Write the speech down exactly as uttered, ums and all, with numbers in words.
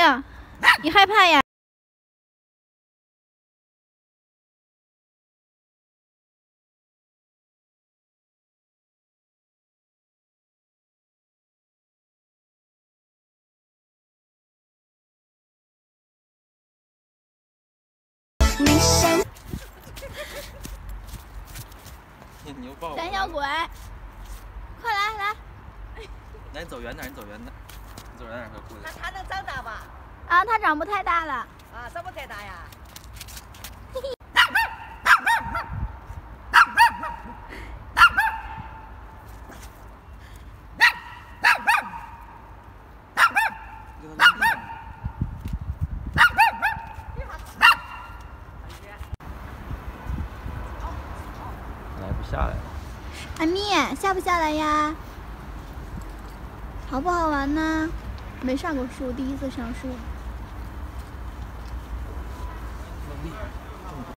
呀？你害怕呀？ 牛爆！ 胆小鬼，快来来！ 来，你走远点，你走远点，你走远点，快过去。 它它能长大吧？ 啊，它长不太大了。 啊，长不太大呀。 来不下来了。 阿蜜，下不下来呀？好不好玩呢？没上过树，第一次上树。 用力。